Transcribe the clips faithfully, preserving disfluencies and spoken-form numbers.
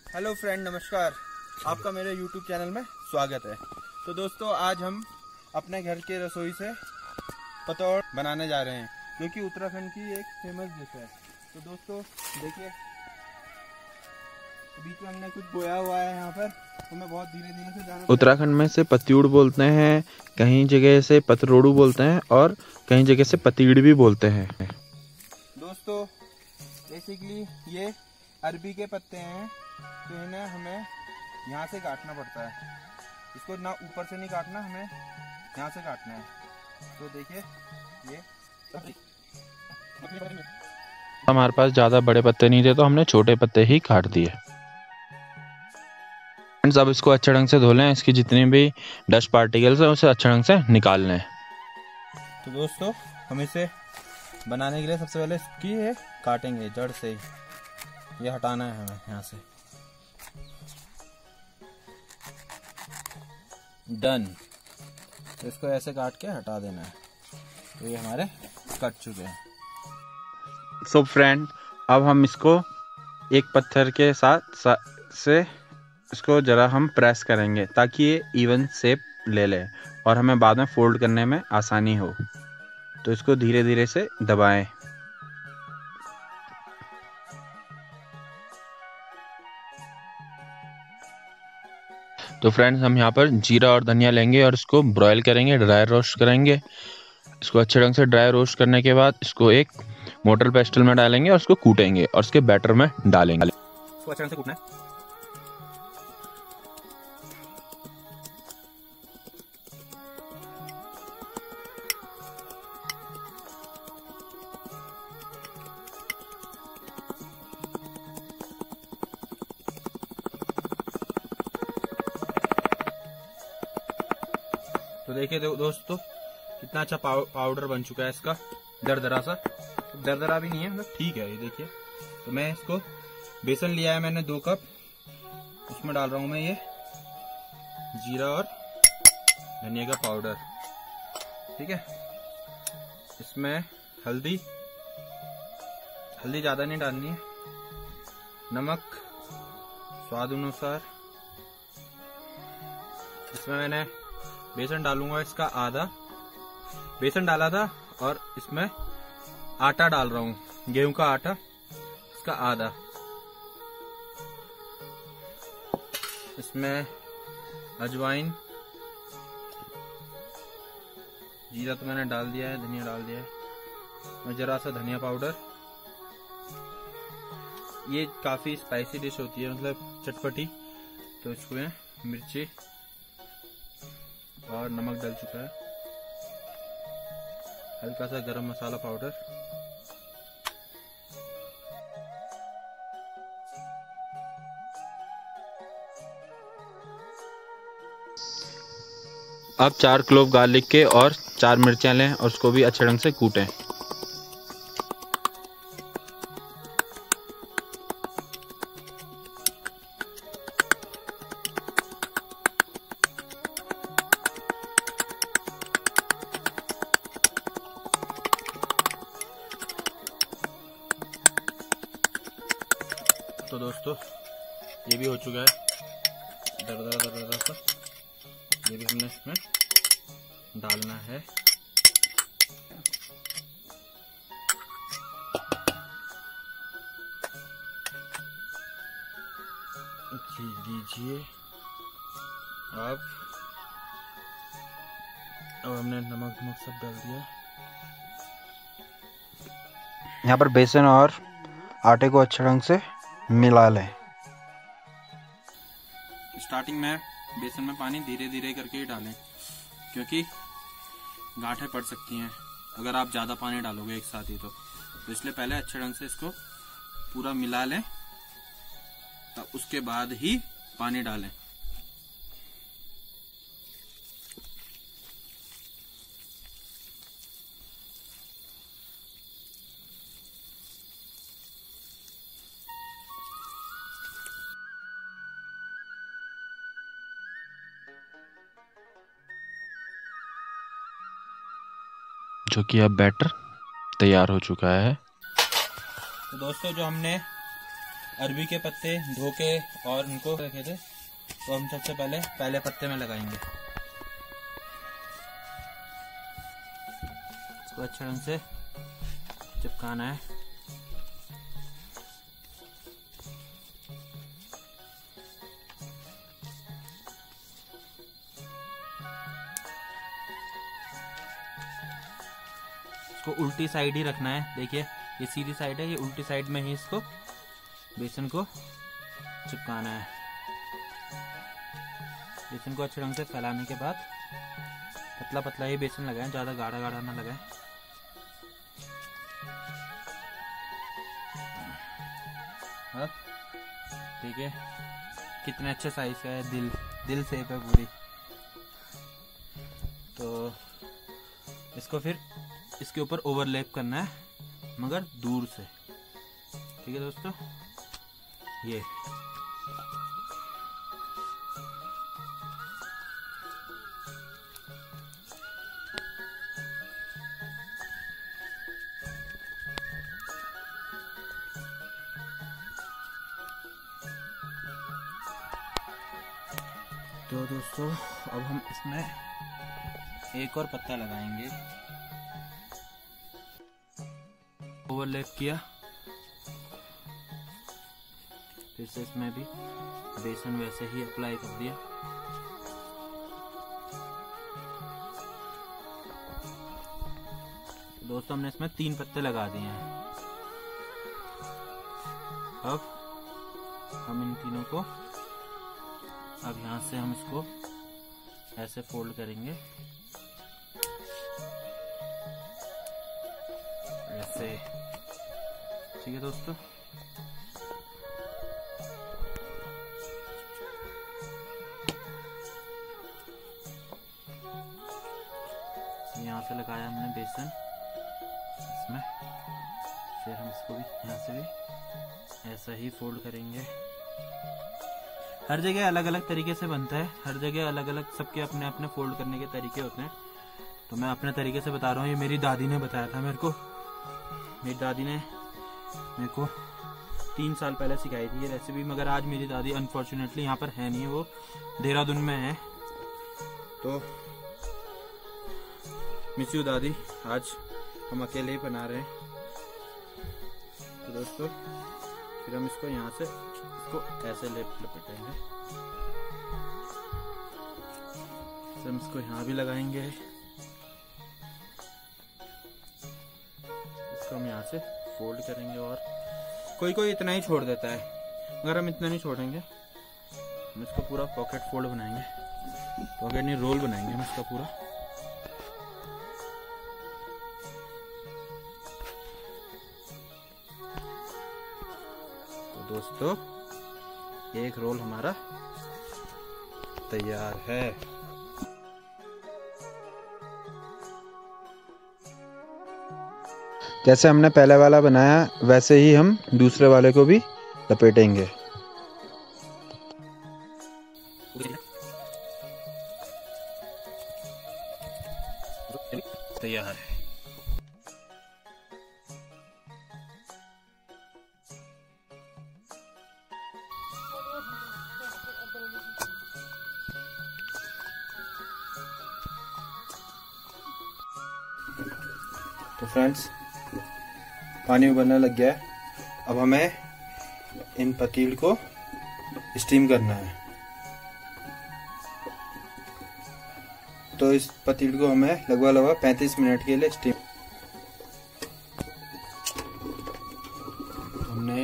Hello friend, नमस्कार। आपका मेरे यूट्यूब चैनल में स्वागत है। तो दोस्तों, आज हम अपने घर के रसोई से पतौड़ बनाने जा रहे हैं, जो कि उत्तराखंड की एक फेमस डिश है। तो दोस्तों देखिए, बीच में हमने कुछ बोया हुआ है यहाँ पर, तो मैं बहुत धीरे धीरे से जाना। उत्तराखंड में से पतियूड़ बोलते हैं, कहीं जगह से पतरोड़ू बोलते हैं और कहीं जगह से पतीड़ भी बोलते हैं। दोस्तों बेसिकली ये अरबी के पत्ते हैं, तो इन्हें हमें यहाँ से काटना पड़ता है। इसको ना ऊपर से नहीं काटना, हमें यहाँ से काटना है। तो देखिए ये हमारे पास ज़्यादा बड़े पत्ते नहीं थे, तो हमने छोटे पत्ते ही काट दिए। फ्रेंड्स, अब इसको अच्छे ढंग से धो लें। इसकी जितनी भी डस्ट पार्टिकल्स हैं उसे अच्छे ढंग से निकाल लें। तो दोस्तों, हम इसे बनाने के लिए सबसे पहले इसकी ये काटेंगे जड़ से। ये हटाना है हमें यहाँ से। डन। तो इसको ऐसे काट के हटा देना है। तो ये हमारे कट चुके हैं। सो फ्रेंड, अब हम इसको एक पत्थर के साथ सा, से इसको ज़रा हम प्रेस करेंगे ताकि ये इवन शेप ले ले और हमें बाद में फोल्ड करने में आसानी हो। तो इसको धीरे धीरे से दबाएं। तो फ्रेंड्स, हम यहाँ पर जीरा और धनिया लेंगे और इसको ब्रॉयल करेंगे, ड्राई रोस्ट करेंगे। इसको अच्छे ढंग से ड्राई रोस्ट करने के बाद इसको एक मोटर पेस्टल में डालेंगे और इसको कूटेंगे और इसके बैटर में डालेंगे। इसको अच्छे ढंग से कूटना है। तो देखिए दो, दोस्तों कितना अच्छा पाउ, पाउडर बन चुका है इसका। दरदरा सा, दरदरा भी नहीं है, मतलब ठीक है। ये देखिए, तो मैं इसको बेसन लिया है मैंने दो कप, उसमें डाल रहा हूं मैं ये जीरा और धनिया का पाउडर। ठीक है, इसमें हल्दी हल्दी ज्यादा नहीं डालनी है, नमक स्वाद अनुसार। इसमें मैंने बेसन डालूंगा इसका आधा, बेसन डाला था, और इसमें आटा डाल रहा हूं, गेहूं का आटा, इसका आधा। इसमें अजवाइन, जीरा तो मैंने डाल दिया है, धनिया डाल दिया है, जरा सा धनिया पाउडर। ये काफी स्पाइसी डिश होती है, मतलब चटपटी, तो इसमें मिर्ची और नमक डल चुका है, हल्का सा गरम मसाला पाउडर। अब चार क्लोव गार्लिक के और चार मिर्चियाँ लें और उसको भी अच्छे ढंग से कूटें। तो दोस्तों, ये भी हो चुका है दरदरा दरदरा सा। ये भी हमने इसमें डालना है। जी लीजिए। अब अब हमने नमक नमक सब डाल दिया। यहाँ पर बेसन और आटे को अच्छे ढंग से मिला लें। स्टार्टिंग में बेसन में पानी धीरे धीरे करके ही डालें, क्योंकि गांठें पड़ सकती हैं अगर आप ज़्यादा पानी डालोगे एक साथ ही। तो, तो इसलिए पहले अच्छे ढंग से इसको पूरा मिला लें, तब उसके बाद ही पानी डालें। जो कि अब बैटर तैयार हो चुका है। तो दोस्तों, जो हमने अरबी के पत्ते धो के और उनको रखे थे, तो हम सबसे पहले पहले पत्ते में लगाएंगे। इसको अच्छे ढंग से चिपकाना है। इसको उल्टी साइड ही रखना है। देखिए ये सीधी साइड है, ये उल्टी साइड में ही इसको बेसन को चिपकाना है। बेसन को अच्छे ढंग से फैलाने के बाद पतला पतला ही बेसन लगाएं, ज्यादा गाढ़ा गाढ़ा ना लगाएं। अब देखिए कितने अच्छे साइज का है, दिल दिल शेप है पूरी। तो इसको फिर इसके ऊपर ओवरलैप करना है, मगर दूर से। ठीक है दोस्तों, ये तो दोस्तों अब हम इसमें एक और पत्ता लगाएंगे। ओवरलैप किया, फिर से इसमें भी बेसन वैसे ही अप्लाई कर दिया। दोस्तों हमने इसमें तीन पत्ते लगा दिए हैं। अब हम इन तीनों को अब यहाँ से हम इसको ऐसे फोल्ड करेंगे, ऐसे। ठीक है दोस्तों, यहाँ से लगाया हमने बेसन इसमें, फिर हम इसको भी यहाँ से भी ऐसा ही फोल्ड करेंगे। हर जगह अलग अलग तरीके से बनता है, हर जगह अलग अलग, सबके अपने अपने फोल्ड करने के तरीके होते हैं। तो मैं अपने तरीके से बता रहा हूँ, ये मेरी दादी ने बताया था मेरे को। मेरी दादी ने मेरे को तीन साल पहले सिखाई थी ये रेसिपी, मगर आज मेरी दादी अनफॉर्चुनेटली यहाँ पर है नहीं, वो देहरादून में है। तो मिस यू दादी, आज हम अकेले ही बना रहे हैं। तो दोस्तों फिर हम इसको यहाँ से इसको ऐसे लपेटेंगे, हम इसको यहाँ भी लगाएंगे। इसको हम यहाँ से फोल्ड करेंगे, और कोई कोई इतना ही छोड़ देता है, मगर हम इतना नहीं छोड़ेंगे। हम इसको पूरा पॉकेट फोल्ड बनाएंगे, पॉकेट नहीं रोल बनाएंगे हम इसका पूरा। तो दोस्तों एक रोल हमारा तैयार है। जैसे हमने पहले वाला बनाया वैसे ही हम दूसरे वाले को भी लपेटेंगे। तैयार है। तो फ्रेंड्स पानी उबलने लग गया है। अब हमें इन पतील को स्टीम करना है। तो इस पतील को हमें लगभग लगभग पैंतीस मिनट के लिए स्टीम। हमने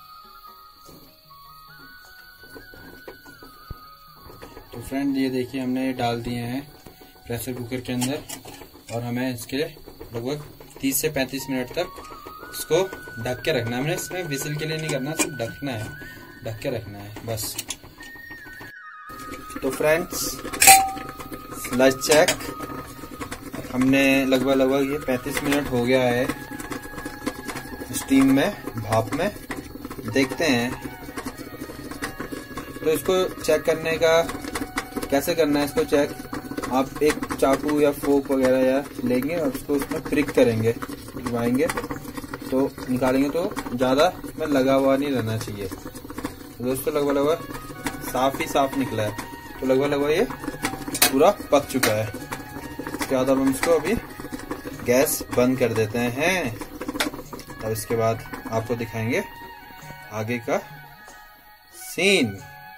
तो फ्रेंड ये देखिए हमने डाल दिए हैं प्रेशर कुकर के अंदर, और हमें इसके लगभग तीस से पैंतीस मिनट तक इसको ढक के रखना है। हमने इसमें विसिल के लिए नहीं करना, सिर्फ ढकना है, ढक के रखना है बस। तो फ्रेंड्स लंच चेक, हमने लगभग लगभग ये पैंतीस मिनट हो गया है स्टीम में, भाप में। देखते हैं तो इसको चेक करने का कैसे करना है इसको चेक। आप एक चाकू या फोक वगैरह या लेंगे और उसको उसमें प्रिक करेंगे, घुमाएंगे, तो निकालेंगे तो ज़्यादा इसमें लगा हुआ नहीं रहना चाहिए। तो दोस्तों लगभग लगभग साफ ही साफ निकला है, तो लगभग लगभग ये पूरा पक चुका है। इसके बाद अब हम इसको अभी गैस बंद कर देते हैं और इसके बाद आपको दिखाएंगे आगे का सीन।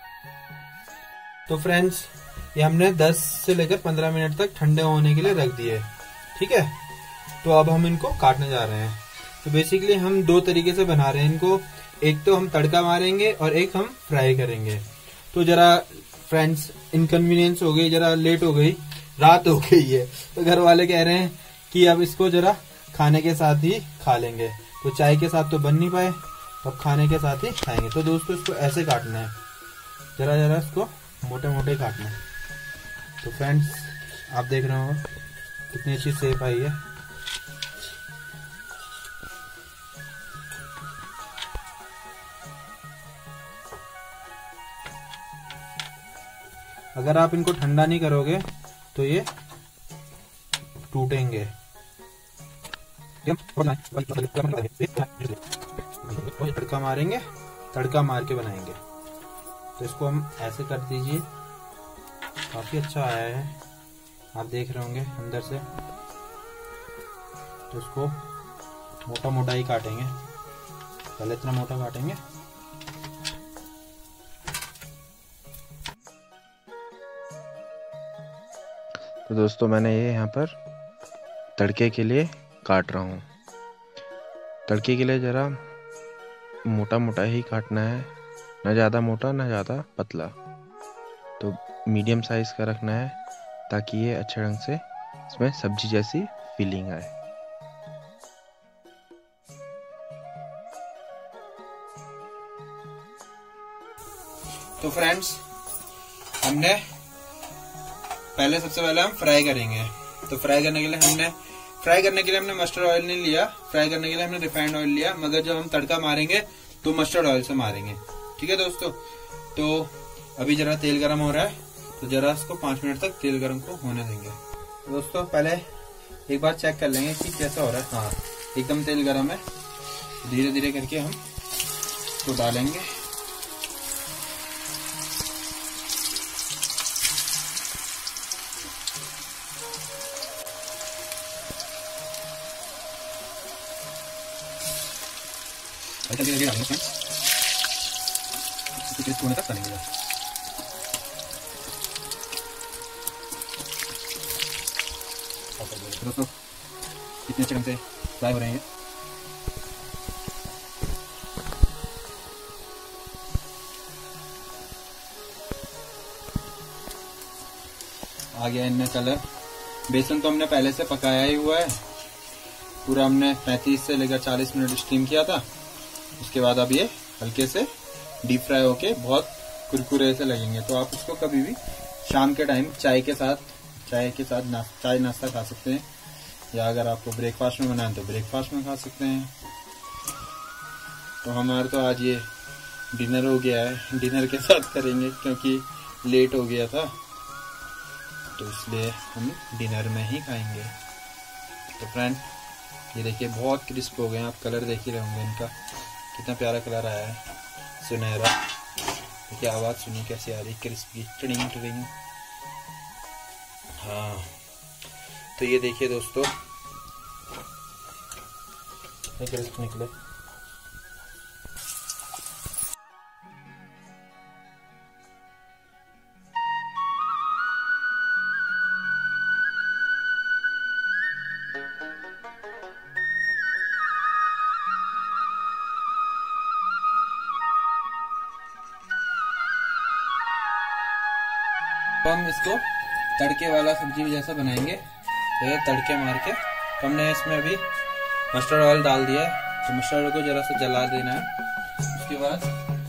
तो फ्रेंड्स, ये हमने दस से लेकर पंद्रह मिनट तक ठंडे होने के लिए रख दिए, ठीक है। तो अब हम इनको काटने जा रहे हैं। तो बेसिकली हम दो तरीके से बना रहे हैं इनको, एक तो हम तड़का मारेंगे और एक हम फ्राई करेंगे। तो जरा फ्रेंड्स इनकन्वीनियंस हो गई, जरा लेट हो गई, रात हो गई है, तो घर वाले कह रहे हैं कि अब इसको जरा खाने के साथ ही खा लेंगे। तो चाय के साथ तो बन नहीं पाए, अब खाने के साथ ही खाएंगे। तो दोस्तों इसको ऐसे काटना है, जरा जरा इसको मोटे मोटे काटना है। तो फ्रेंड्स आप देख रहे हो कितनी अच्छी शेप आई है। अगर आप इनको ठंडा नहीं करोगे तो ये टूटेंगे। तड़का मारेंगे, तड़का मार के बनाएंगे। तो इसको हम ऐसे कर दीजिए, काफी अच्छा आया है, आप देख रहे होंगे अंदर से। तो इसको मोटा मोटा ही काटेंगे, पहले इतना मोटा काटेंगे। तो दोस्तों मैंने ये यहाँ पर तड़के के लिए काट रहा हूँ। तड़के के लिए ज़रा मोटा मोटा ही काटना है, ना ज़्यादा मोटा ना ज़्यादा पतला। तो मीडियम साइज़ का रखना है ताकि ये अच्छे ढंग से इसमें सब्जी जैसी फीलिंग आए। तो फ्रेंड्स हमने पहले सबसे पहले हम फ्राई करेंगे। तो फ्राई करने के लिए हमने फ्राई करने के लिए हमने मस्टर्ड ऑयल नहीं लिया, फ्राई करने के लिए हमने रिफाइंड ऑयल लिया, मगर जब हम तड़का मारेंगे तो मस्टर्ड ऑयल से मारेंगे, ठीक है दोस्तों। तो अभी जरा तेल गरम हो रहा है, तो जरा इसको पांच मिनट तक तेल गरम को होने देंगे। तो दोस्तों पहले एक बार चेक कर लेंगे कि कैसा हो रहा है। हाँ, एकदम तेल गरम है। धीरे धीरे करके हम इसको डालेंगे। ऐसा धीरे धीरे डालेंगे फ्रेंड्स, इसको टेस्ट होने तक करेंगे। दोस्तों कितने अच्छे ढंग से फ्राई हो रहे हैं। आ गया इनमें कलर। बेसन तो हमने पहले से पकाया ही हुआ है, पूरा हमने पैंतीस से लेकर चालीस मिनट स्टीम किया था। उसके बाद अब ये हल्के से डीप फ्राई होके बहुत कुरकुरे से लगेंगे। तो आप इसको कभी भी शाम के टाइम चाय के साथ चाय के साथ ना, चाय नाश्ता खा सकते हैं, या अगर आपको ब्रेकफास्ट में बनाए तो ब्रेकफास्ट में खा सकते हैं। तो हमारा तो आज ये डिनर हो गया है, डिनर के साथ करेंगे क्योंकि लेट हो गया था, तो इसलिए हम डिनर में ही खाएंगे। तो फ्रेंड ये देखिए बहुत क्रिस्प हो गए हैं, आप कलर देख ही रहे होंगे इनका, कितना प्यारा कलर आया है, सुनहरा। देखिए आवाज़ सुनिए कैसी आ रही, क्रिस्प की, ट्रिंग ट्रिंग। हाँ, तो ये देखिए दोस्तों क्रिस्प निकले। तो हम इसको तड़के वाला सब्जी जैसा बनाएंगे। तो ये तड़के मार के तो हमने इसमें अभी मस्टर्ड ऑयल डाल दिया है, तो मस्टर्ड ऑयल को जरा सा जला देना है। उसके बाद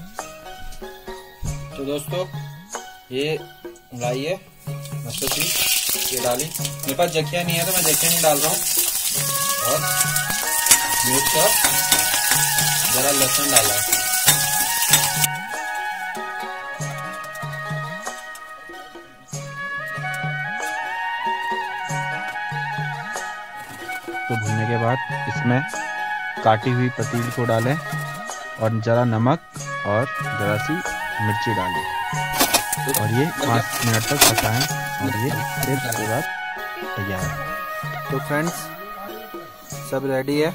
तो दोस्तों ये लाई है मस्टर्ड चीज, ये डाली। मेरे पास जखिया नहीं है तो मैं जखिया नहीं डाल रहा हूँ। और मिर्च और जरा लहसुन डाला है। तो भूनने के बाद इसमें काटी हुई पतील को डालें और ज़रा नमक और ज़रा सी मिर्ची डालें और ये पाँच मिनट तक पकाएं और ये फिर उसके बाद तैयार है। तो फ्रेंड्स सब रेडी है,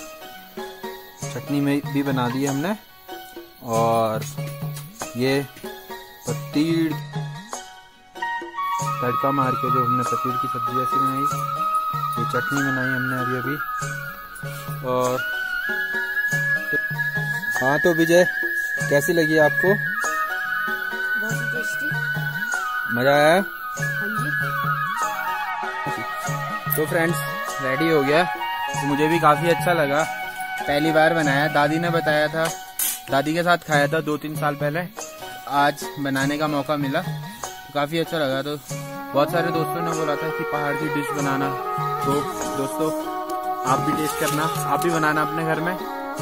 चटनी में भी बना दी है हमने और ये पतील तड़का मार के जो हमने पतील की सब्जी ऐसी बनाई, ये चटनी बनाई हमने अभी अभी। और हाँ तो विजय कैसी लगी आपको? बहुत ही टेस्टी। मजा आया? हाँ जी। तो फ्रेंड्स रेडी हो गया, तो मुझे भी काफी अच्छा लगा, पहली बार बनाया। दादी ने बताया था, दादी के साथ खाया था दो तीन साल पहले, आज बनाने का मौका मिला तो काफी अच्छा लगा। तो बहुत सारे दोस्तों ने बोला था कि पहाड़ की डिश बनाना, तो दोस्तों आप भी टेस्ट करना, आप भी बनाना अपने घर में,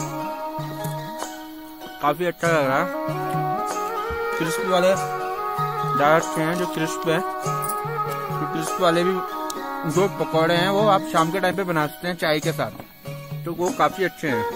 काफी अच्छा लग रहा है। क्रिस्प वाले ज्यादा अच्छे हैं, जो क्रिस्प है, तो क्रिस्प वाले भी जो पकौड़े हैं वो आप शाम के टाइम पे बना सकते हैं चाय के साथ, तो वो काफी अच्छे हैं।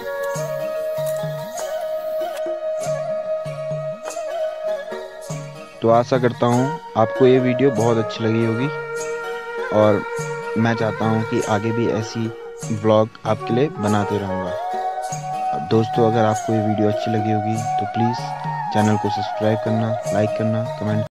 तो आशा करता हूँ आपको ये वीडियो बहुत अच्छी लगी होगी और मैं चाहता हूँ कि आगे भी ऐसी व्लॉग आपके लिए बनाते रहूँगा। दोस्तों अगर आपको ये वीडियो अच्छी लगी होगी तो प्लीज़ चैनल को सब्सक्राइब करना, लाइक करना, कमेंट